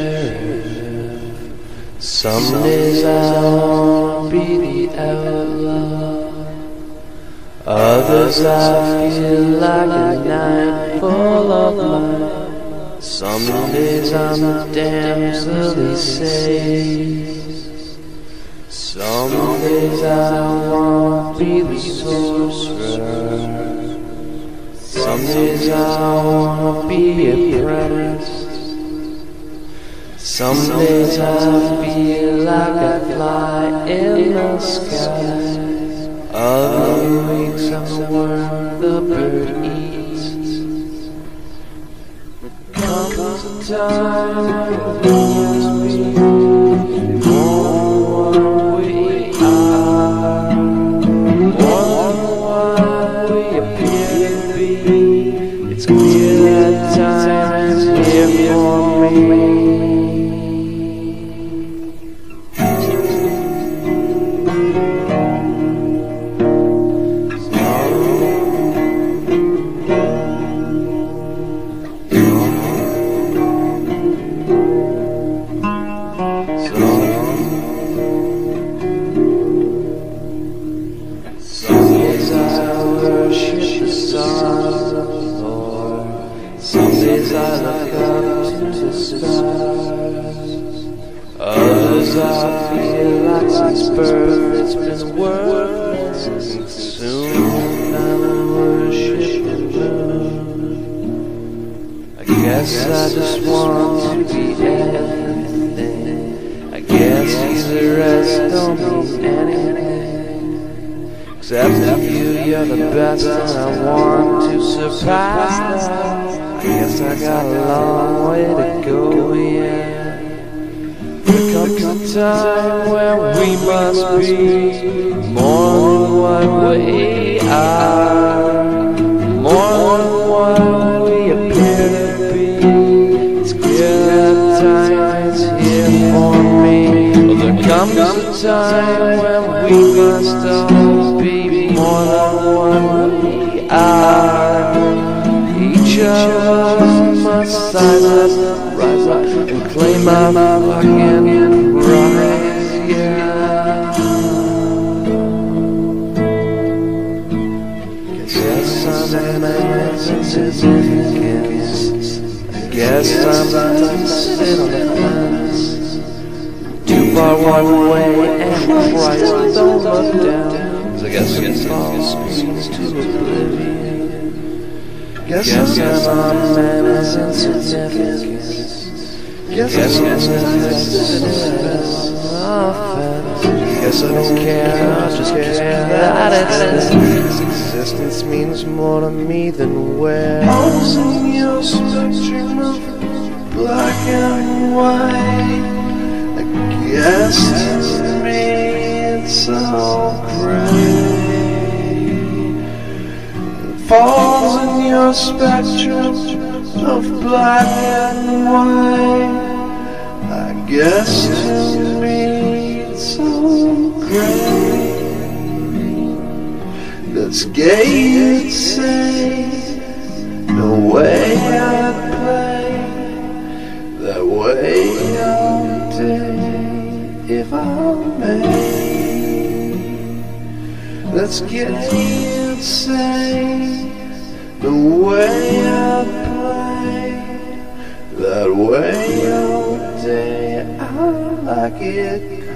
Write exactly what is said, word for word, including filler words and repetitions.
sheriff. Some days I wanna be the outlaw, others I feel like a night full of light. Some days I'm the damsel he saves, some days I wanna be the sorcerer, some days I wanna be a prince. Some days I feel like I fly in the sky, other weeks I'm the worm the bird eats. Comes a time when we must be more what we are, more than what we appear to be. It's clear that time is here for me. Some days I look up to the stars, others I feel like since birth it's been worthless, and soon I'm worshiping moon. I guess I just want to be everything. I guess the rest don't mean anything, except for you, you're the best and I want to surpass that. I guess I got a long way to go, yeah. There comes a time when we must be more than what we are, more than what we appear to be. It's clear that time is here for me. Well, there comes a time when we must all be more than what we are. Each of us must rise up, rise up, and claim our fucking rights, yeah. Guess I'm a man of significance. I guess I'm the to sit on the fence, too far one way and Christ don't look down. 'Cause I guess it falls to oblivion. Guess, Guess I'm a man of insignificance. Guess I'm a offense. Guess I don't care, I just care that it's existence means more to me than where. Posing your spectrum of black and white, I guess to me it's so great. Falls in your spectrum of black and white, I guess to me it's so great. That's gay, you'd say, the way I'd play, that way all day, if I may. That's gay, you'd say, the way I play, that way all day, I like it